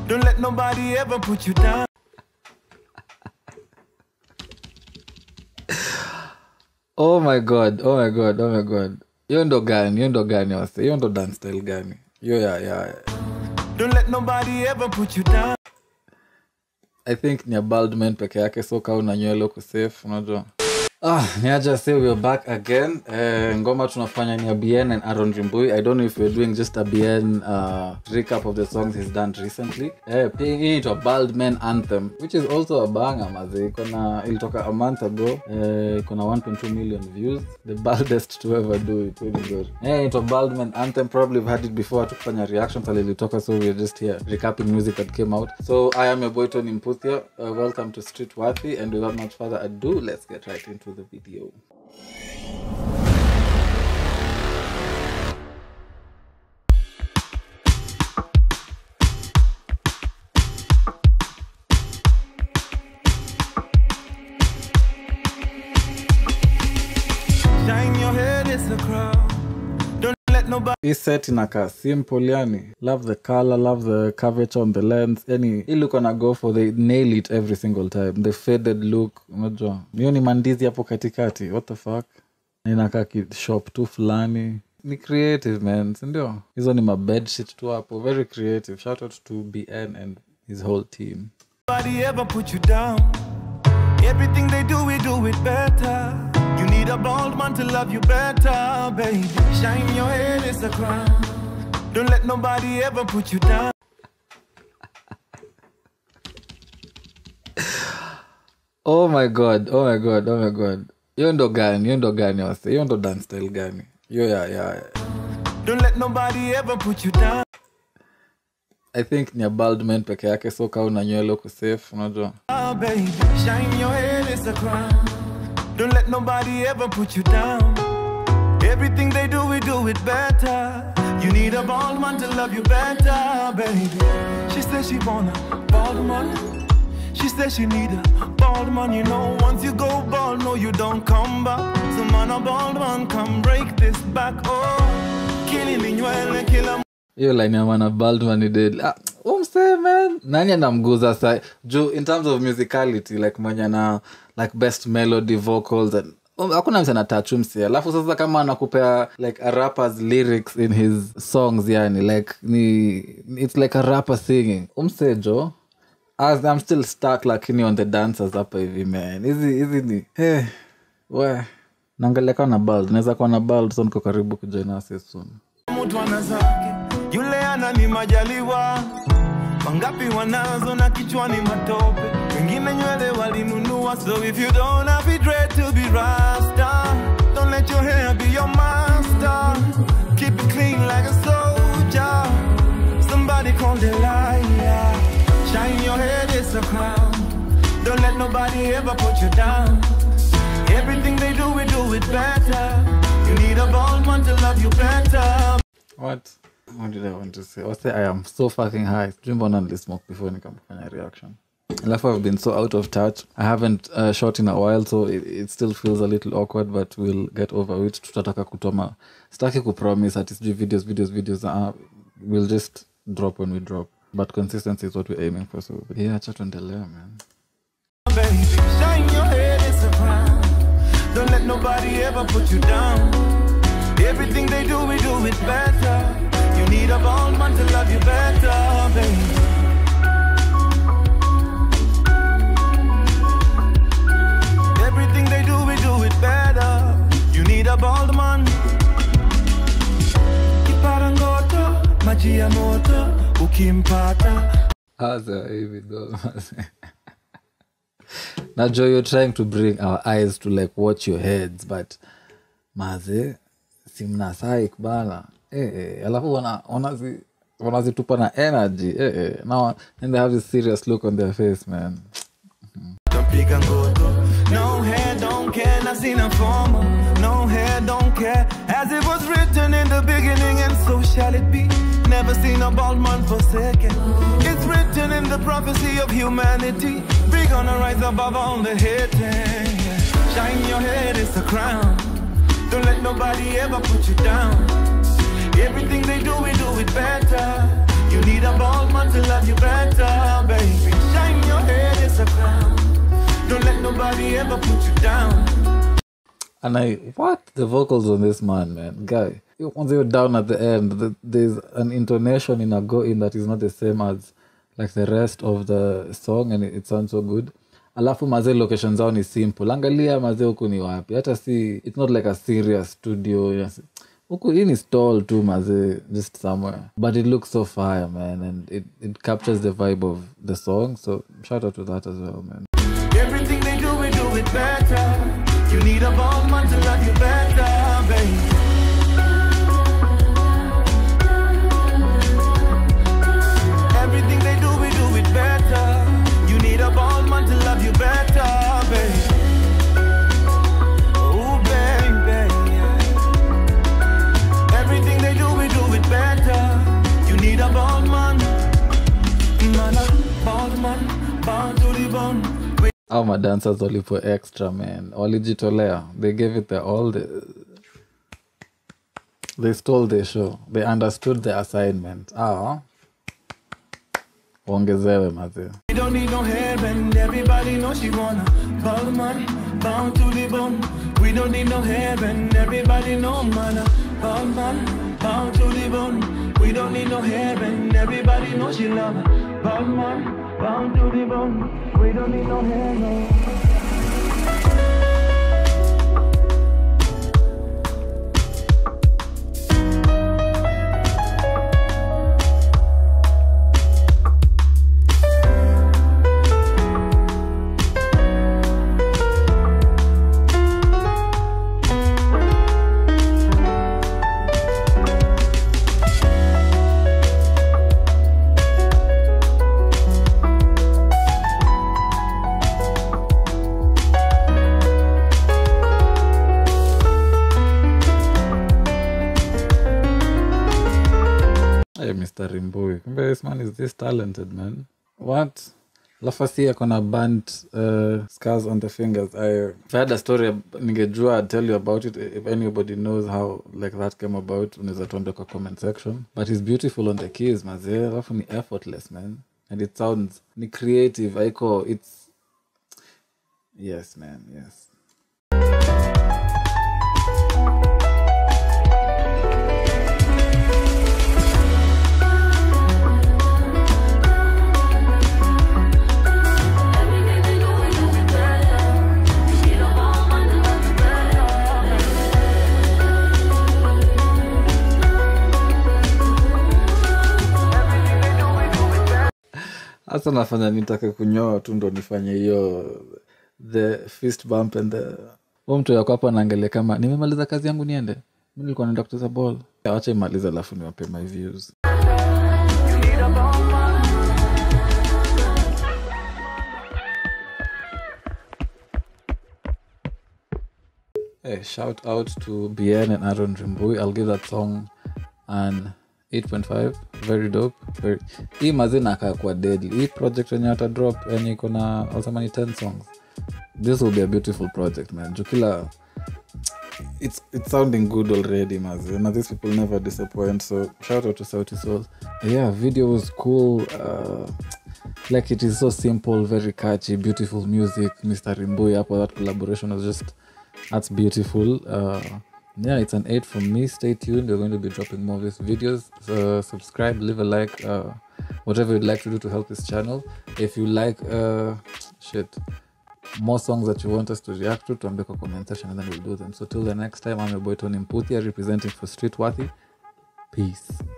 Don't let nobody ever put you down. Oh my god. Hiyo ndo gani wase? Hiyo ndo dance style gani? Yeah. Don't let nobody ever put you down. I think ni a bald man peke yake, so kau na nywele uko safe, unajua. Niaja say we're back again. Ngoma tunafanya ni Bien and Aaron Rimbui. I don't know if we're doing just a Bien recap of the songs he's done recently. Paying it a Bald Man Anthem, which is also a banger, mazi. Ilitoka a month ago. Ikona 1.2 million views. The baldest to ever do it. Really good. It's a Bald Man Anthem. Probably we've had it before. Tukufanya reactions alilitoka, so we're just here recapping music that came out. So I am your boy Tony Mputhia. Welcome to StreetWorthy, and without much further ado, let's get right into the video. Shine your head, it's a crowd. Don't let nobody. This set inaka simple yani. Love the color, love the curvature on the lens. Any look on a go for, they nail it every single time. The faded look, unajua. Hiyo ni mandizi hapo katikati. What the fuck? Inaka shop tu fulani. Ni creative, man. Sindio? Hizo ni bed shit tu hapo. Very creative. Shout out to BN and his whole team. Nobody ever put you down. Everything they do, we do it better. You need a bald man to love you better, baby. Shine your head, it's a crown. Don't let nobody ever put you down. Oh my god. Hiyo ndo gani wase? Hiyo ndo dance style gani? Yeah. Don't let nobody ever put you down. I think ni a bald man peke yake, so kau na nywele uko safe, unajua. Baby, shine your head, it's a crown. Don't let nobody ever put you down. Everything they do, we do it better. You need a bald man to love you better, baby. She says she want a bald man. She says she need a bald man. You know, once you go bald, no, you don't come back. So man, a bald man, come break this back. Oh, killing in your kill him. Hiyo line ya man a bald man ni dead. Umse, man. Nani anamguza sa? Juu, in terms of musicality, like mwenye na like best melody, vocals, and hakuna mse anatouch umse. Alafu sasa kama anakupea like a rapper's lyrics in his songs, yani like it's like a rapper singing. Umse jo, as I'm still stuck lakini on the dancers hapa hivi, man. Hizi ni we nangaleka na bald. Naweza kuwa na bald, so niko karibu kujoin us soon. Mtu anazake yule anani majaliwa. Mangapi wanazo na kichwani matope. Wengine nywele walinunua. So if you don't have it dread to be rasta, don't let your hair be your master. Keep it clean like a soldier. Somebody call the liar. Shine your head, it's a crown. Don't let nobody ever put you down. Everything they do, we do it better. You need a bald man to love you better. What did I want to say? I am so fucking high. Jumbo none smoke before nikamfanya reaction. I've been so out of touch. I haven't shot in a while, so it still feels a little awkward, but we'll get over it. Tutataka kutoma. Sitaki kupromise at videos. We'll just drop when we drop. But consistency is what we're aiming for. So yeah, chat endelea, man. Baby, shine your head, it's a crown. Don't let nobody ever put you down. Everything they do, we do it better. You need a bald man to love you better, baby. Everything they do, we do it better. You need a bald man. Kiparangoto, maji ya moto, ukimpata. Asa, hivi ndo. Now, Joe, you're trying to bring our eyes to like watch your heads, but maze simna saik bana. Alafu wanazitupa na energy. Now, and they have this serious look on their face, man. No hair, don't care, nothing informal. No hair, don't care, as it was written in the beginning, and so shall it be. Never seen a bald man forsaken. It's written in the prophecy of humanity. We're gonna rise above all the hating. Shine your head, it's a crown. Don't let nobody ever put you down. Everything they do, we do it better. You need a bald man to love you better. ever put you down. And the vocals on this man, guy. Once you're down at the end, there's an intonation in a go-in that is not the same as like the rest of the song, and it sounds so good. Alafu maze location zao ni simple. Angalia maze huku ni wapi. Hata si, it's not like a serious studio. Yes. Huku hii ni stall too maze, just somewhere. But it looks so fire, man, and it captures the vibe of the song. So shout out to that as well, man. Everything they do, we do it better. You need a bomb man to love you better, baby. Everything they do, we do it better. You need a bomb man to love you better, baby. Oh, baby. Everything they do, we do it better. You need a bomb man. Bomb man, bomb to the bone. How my dancers only for extra, man. Walijitolea. They gave it their all. They stole their show. They understood the assignment. Ongezewe maze. We don't need no hair and everybody knows she wanna ball man, bound to the bone. We don't need no hair and everybody know man, ball man, bound to the bone. We don't need no hair and everybody knows she love ball man, bound to the bone. We don't need no hair, no. Mr. Rimbui. This man is this talented, man. What? Lafasi akona burnt scars on the fingers. If I had a story ningejua, I'd tell you about it. If anybody knows how like that came about, unaweza tuambia kwa comment section. But he's beautiful on the keys, mazee. Alafu ni effortless, man. And it sounds ni creative. It's yes, man. Yes. Hasa nafanya nitake kunyoa tu ndo nifanye hiyo the fist bump and the mtu yako hapa anaangalia kama nimemaliza kazi yangu niende. Mimi nilikuwa naenda kucheza ball. Acha imalize alafu niwape my views. Hey, shout out to Bienaime and Aaron Rimbui. I'll give that song an 8.5. Very dope. Hii mazina kwa deadly. Hii project wenye ata drop yenye iko na alsamani 10 songs. This will be a beautiful project, man. Jukila, it's sounding good already, mazi. Now these people never disappoint. So shout out to Sauti Soul. Yeah, video was cool. Like it is so simple, very catchy, beautiful music. Mr. Rimbui hapo, that collaboration was just, that's beautiful. Yeah, it's an 8 from me. Stay tuned. We're going to be dropping more of these videos. So subscribe, leave a like, whatever you'd like to do to help this channel. If you like more songs that you want us to react to tuambie kwa comment section and then we'll do them. So till the next time, I'm your boy Tony Mputhia representing for StreetWorthy. Peace.